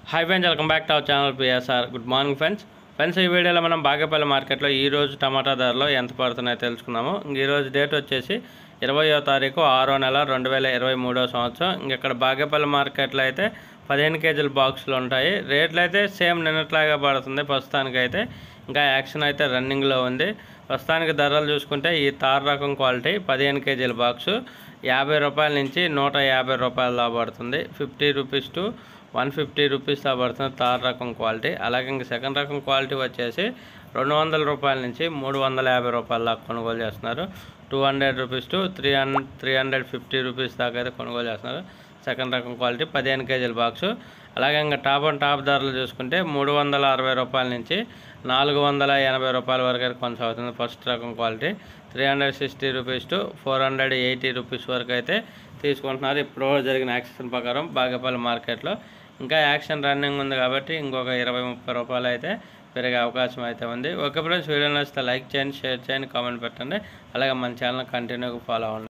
Hi friends, welcome back to our channel PSR. Good morning friends. ఈ వీడియోలో మనం బాగేపల్లి మార్కెట్లో ఈరోజు టమాటా ధరలు ఎంత పడుతున్నాయో తెలుసుకున్నాము. ఈరోజు డేట్ వచ్చేసి 20వ తారీఖు 6వ నెల 2023వ సంవత్సరం. ఇక్కడ బాగేపల్లి మార్కెట్లో అయితే 15 కేజీల బాక్సులు ఉంటాయి. రేట్లు అయితే సేమ్ నిన్నట్లాగా పడుతుంది ప్రస్తుతానికైతే. ఇంకా యాక్షన్ అయితే రన్నింగ్లో ఉంది. ప్రస్తుతానికి ధరలు చూసుకుంటే ఈ తార్ రకం క్వాలిటీ 15 కేజీల బాక్సు 50 రూపాయల నుంచి 150 రూపాయల దాకా పడుతుంది. 50 రూపీస్ టు 150 రూపీస్ దాకా పడుతుంది తార్ రకం క్వాలిటీ. అలాగే ఇంక సెకండ్ రకం క్వాలిటీ వచ్చేసి 200 రూపాయల నుంచి 350 రూపాయల దాకా కొనుగోలు చేస్తున్నారు. 200 రూపీస్ టు 350 రూపీస్ దాకా అయితే కొనుగోలు చేస్తున్నారు సెకండ్ రకం క్వాలిటీ 15 కేజీల బాక్సు. అలాగే ఇంకా టాప్ అండ్ టాప్ ధరలు చూసుకుంటే 360 రూపాయల నుంచి 480 రూపాయల వరకు అయితే కొనసాగుతుంది ఫస్ట్ రకం క్వాలిటీ. 360 రూపీస్ టు 480 రూపీస్ వరకు అయితే తీసుకుంటున్నారు ఇప్పుడు జరిగిన యాక్షన్ ప్రకారం బాగేపల్లి మార్కెట్లో. ఇంకా యాక్షన్ రన్నింగ్ ఉంది కాబట్టి ఇంకొక 20-30 రూపాయలు అయితే పెరిగే అవకాశం అయితే ఉంది. ఓకే ఫ్రెండ్స్, వీడియో నచ్చితే లైక్ చేయండి, షేర్ చేయండి, కామెంట్ పెట్టండి. అలాగే మన ఛానల్ కంటిన్యూగా ఫాలో అవ్వండి.